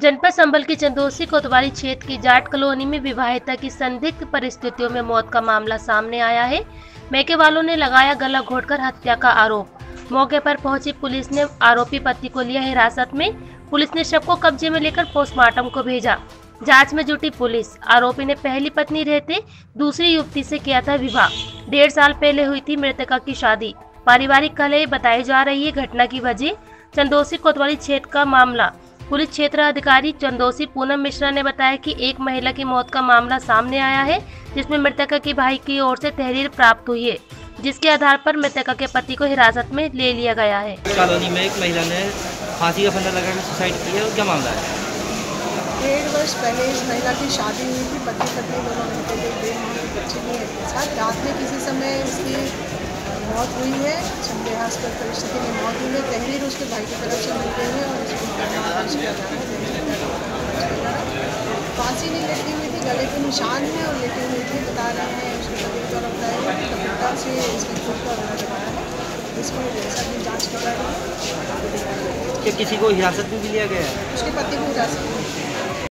जनपद संभल के चंदोसी कोतवाली क्षेत्र की जाट कॉलोनी में विवाहिता की संदिग्ध परिस्थितियों में मौत का मामला सामने आया है। मैके वालों ने लगाया गला घोटकर हत्या का आरोप। मौके पर पहुंची पुलिस ने आरोपी पति को लिया हिरासत में। पुलिस ने शव को कब्जे में लेकर पोस्टमार्टम को भेजा। जांच में जुटी पुलिस। आरोपी ने पहली पत्नी रहते दूसरी युवती से किया था विवाह। 1.5 साल पहले हुई थी मृतका की शादी। पारिवारिक कलह बताई जा रही है घटना की वजह। चंदोसी कोतवाली क्षेत्र का मामला। पुलिस क्षेत्र अधिकारी चंदोसी पूनम मिश्रा ने बताया कि एक महिला की मौत का मामला सामने आया है, जिसमें मृतका के भाई की ओर से तहरीर प्राप्त हुई है, जिसके आधार पर मृतका के पति को हिरासत में ले लिया गया है। कॉलोनी में एक महिला ने फांसी का फंदा लगाकर सुसाइड किया है, क्या मामला है? 1.5 वर्ष पहले इस महिला की शादी हुई थी। पति पत्नी दोनों मिलकर 1.5 माह की बच्ची भी है के साथ। रात में किसी समय उसकी मौत हुई है। संदेहास्पद परिस्थिति में मौत हुई है। तहरीर उसके भाई की तरफ से मिल गई है और उसको दर्ज किया जा रहा है। फांसी नहीं लटकी हुई थी, गले के निशान है और लेटी हुई थी। बता रहे हैं उसके पति द्वारा बताया कि गंभीरता से इसकी खुद का रोना लगाया है। इसको जैसा भी जाँच कर रहा है। क्या किसी को हिरासत में भी लिया गया है? उसके पति को हिरासत में